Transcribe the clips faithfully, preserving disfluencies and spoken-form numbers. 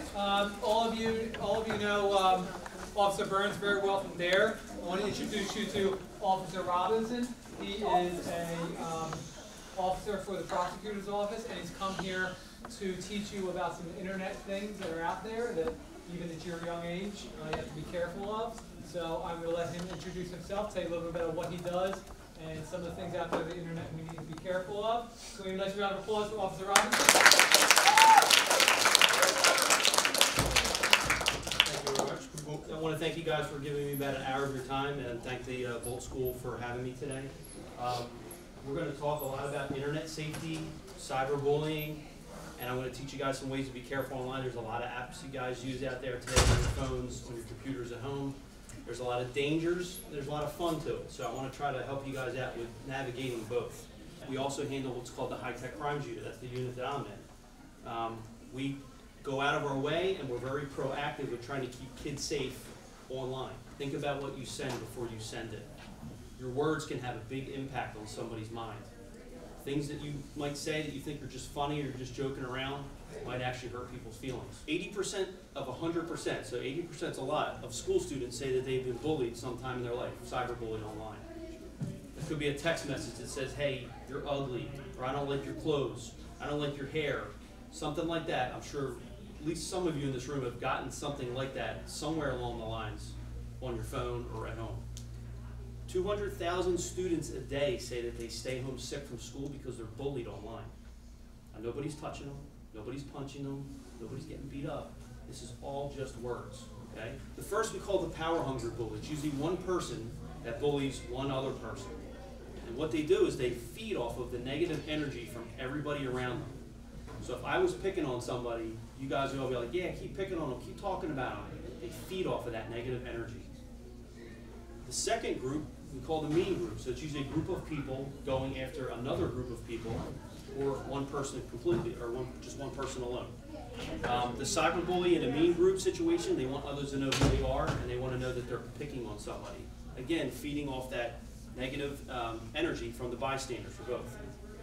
Um, all of you, all of you know um, Officer Burns very well from there. I want to introduce you to Officer Robinson. He is a um, officer for the prosecutor's office, and he's come here to teach you about some internet things that are out there that, even at your young age, uh, you have to be careful of. So I'm going to let him introduce himself, tell you a little bit about what he does, and some of the things out there on the internet we need to be careful of. So we nice round of applause for Officer Robinson. Thank you very much. I want to thank you guys for giving me about an hour of your time, and thank the uh, Bolt School for having me today. Um, we're going to talk a lot about internet safety, cyberbullying, and I'm going to teach you guys some ways to be careful online. There's a lot of apps you guys use out there today on your phones, on your computers at home. There's a lot of dangers, there's a lot of fun to it. So I want to try to help you guys out with navigating both. We also handle what's called the high-tech crimes unit. That's the unit that I'm in. Um, we go out of our way, and we're very proactive with trying to keep kids safe online. Think about what you send before you send it. Your words can have a big impact on somebody's mind. Things that you might say that you think are just funny or just joking around might actually hurt people's feelings. eighty percent of one hundred percent, so eighty percent is a lot, of school students say that they've been bullied sometime in their life, cyberbullied online. It could be a text message that says, hey, you're ugly, or I don't like your clothes, I don't like your hair, something like that. I'm sure at least some of you in this room have gotten something like that somewhere along the lines on your phone or at home. two hundred thousand students a day say that they stay home sick from school because they're bullied online. Now, nobody's touching them, nobody's punching them, nobody's getting beat up. This is all just words, okay? The first we call the power hungry bully. It's usually one person that bullies one other person. And what they do is they feed off of the negative energy from everybody around them. So if I was picking on somebody, you guys would all be like, yeah, keep picking on them, keep talking about them. They feed off of that negative energy. The second group we call the mean group. So it's usually a group of people going after another group of people, or one person completely, or one, just one person alone. Um, the cyberbully in a mean group situation, they want others to know who they are, and they want to know that they're picking on somebody. Again, feeding off that negative um, energy from the bystanders for both.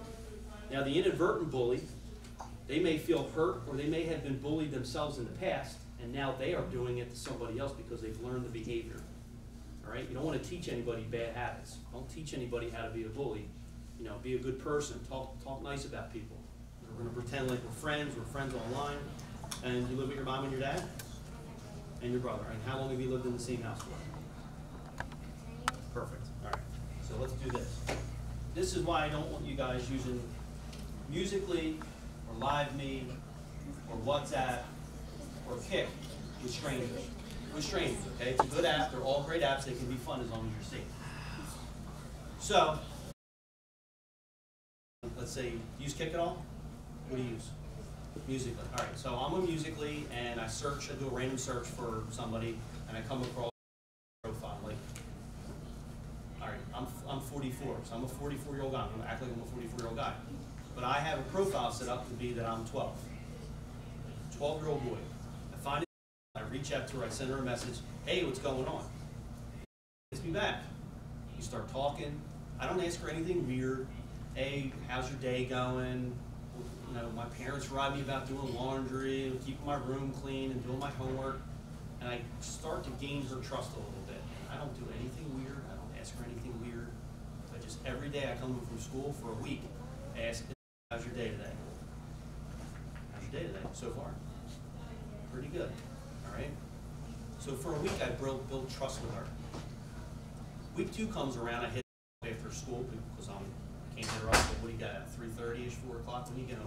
Now the inadvertent bully, they may feel hurt, or they may have been bullied themselves in the past, and now they are doing it to somebody else because they've learned the behavior. All right? You don't want to teach anybody bad habits. Don't teach anybody how to be a bully. You know, be a good person. Talk, talk nice about people. We're going to pretend like we're friends. We're friends online. And you live with your mom and your dad and your brother. And how long have you lived in the same house for? Perfect. All right. So let's do this. This is why I don't want you guys using Musical.ly or LiveMe or WhatsApp or Kik with strangers. With strangers, okay? It's a good app. They're all great apps. They can be fun as long as you're safe. So, let's say, use Kik at all? What do you use? Musical.ly. All right, so I'm on Musical.ly, and I search, I do a random search for somebody, and I come across a profile. Like, all right, I'm, I'm forty-four, so I'm a forty-four-year-old guy. I'm going to act like I'm a forty-four-year-old guy. But I have a profile set up to be that I'm twelve. twelve-year-old boy. I find it, I reach out to her, I send her a message, hey, what's going on? She gets me back. You start talking. I don't ask her anything weird. Hey, how's your day going? You know, my parents ride me about doing laundry and keeping my room clean and doing my homework. And I start to gain her trust a little bit. I don't do anything weird. I don't ask her anything weird. I just, every day I come home from school for a week, I ask, how's your day today? How's your day today so far? Pretty good. All right? So for a week, I built, built trust with her. Week two comes around, I hit after school because I'm, I can't get her up. But what do you got? three thirty-ish, four o'clock? When do you get home?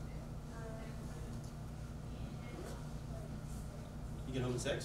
You get home at six?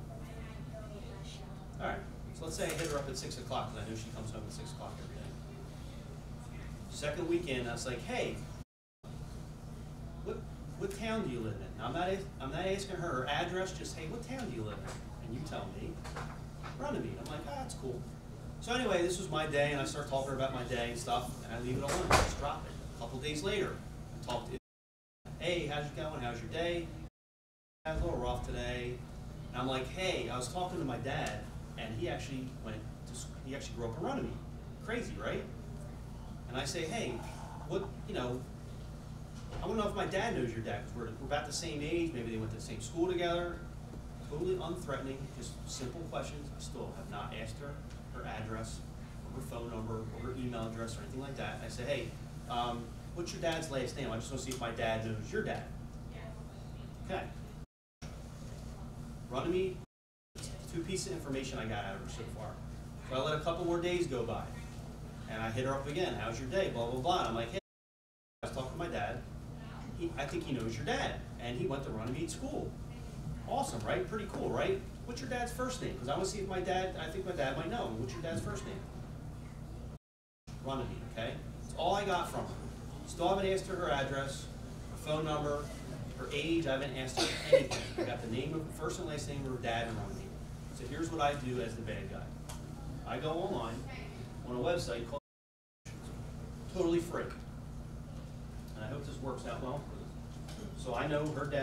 All right. So let's say I hit her up at six o'clock because I know she comes home at six o'clock every day. Second weekend, I was like, hey, what what town do you live in? Now, I'm not I'm not asking her her address. Just hey, what town do you live in? And you tell me. Runnymede. I'm like, ah, that's cool. So anyway, this was my day, and I start talking about my day and stuff, and I leave it alone. I just drop it. A couple days later, I talk to her. Hey, how's it going? How's your day? I was a little rough today. And I'm like, hey, I was talking to my dad, and he actually went to he actually grew up in Runnymede. Crazy, right? And I say, hey, what you know, I want to know if my dad knows your dad, because we're, we're about the same age, maybe they went to the same school together. Totally unthreatening, just simple questions. I still have not asked her her address, or her phone number, or her email address, or anything like that. I say, hey, um, what's your dad's last name? I just want to see if my dad knows your dad. Okay. Running me two pieces of information I got out of her so far. So I let a couple more days go by. And I hit her up again. How's your day? Blah, blah, blah. And I'm like, hey, I was talking to my dad. He, I think he knows your dad. And he went to Runnymede School. Awesome, right? Pretty cool, right? What's your dad's first name? Because I want to see if my dad, I think my dad might know. What's your dad's first name? Runnymede, okay? That's all I got from her. Still haven't asked her her address, her phone number, her age. I haven't asked her anything. I got the name of first and last name of her dad and Runnymede. So here's what I do as the bad guy. I go online on a website called totally free. And I hope this works out well. So I know her dad.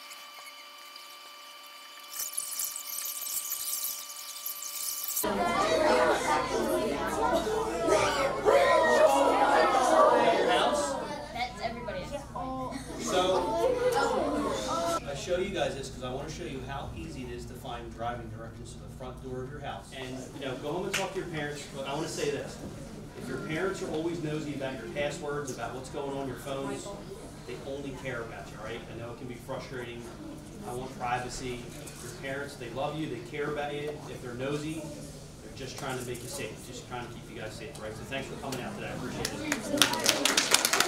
That's everybody. So I show you guys this because I want to show you how easy it is to find driving directions to the front door of your house. And you know, go home and talk to your parents. But I want to say this: if your parents are always nosy about your passwords, about what's going on your phones, they only care about you, right? I know it can be frustrating. I want privacy. Your parents, they love you, they care about you. If they're nosy, they're just trying to make you safe, just trying to keep you guys safe, right? So thanks for coming out today. I appreciate it.